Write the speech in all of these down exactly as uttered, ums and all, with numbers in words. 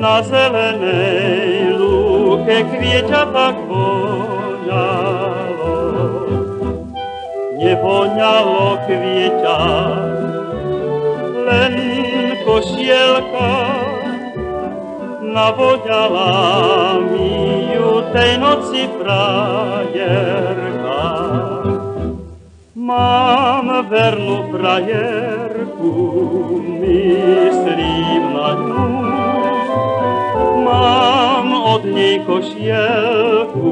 Na zelenej lúke kvieťa tak voňalo. Nevoňalo kvieťa, len košielka. Navoňala mi ju tej noci frajerka. Mám vernú frajerku, myslím na ňu. Mám od nej košielku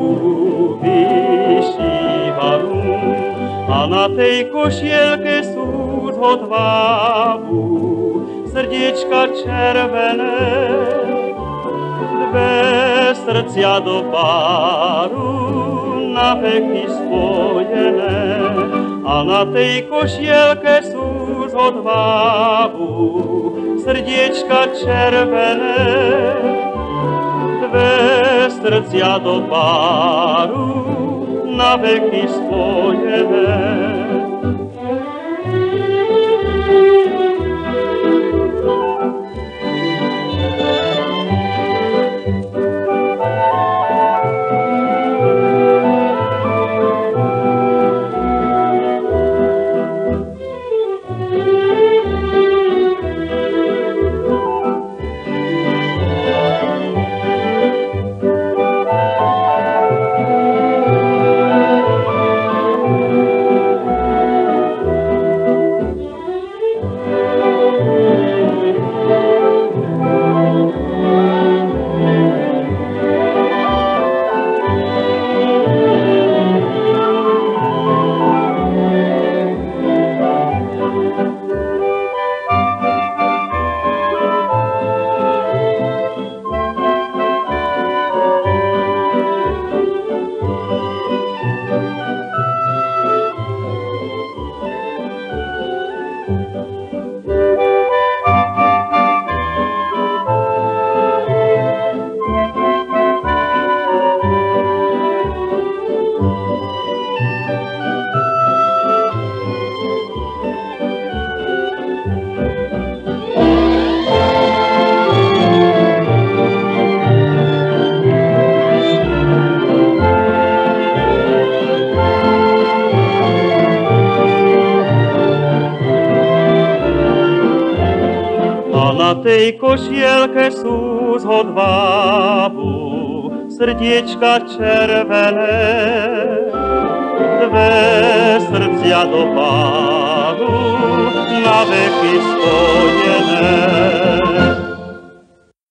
vyšívanú a na tej košielke sú z hodvábu srdiečka červené. Dve srdcia do páru na veky spojené a na tej košielke sú z hodvábu srdiečka červené. Dve srdcia do páru na veky spojené. Na tej košielke sú z hodvábu srdiečka červené. Dve srdcia do páru na veky spojené.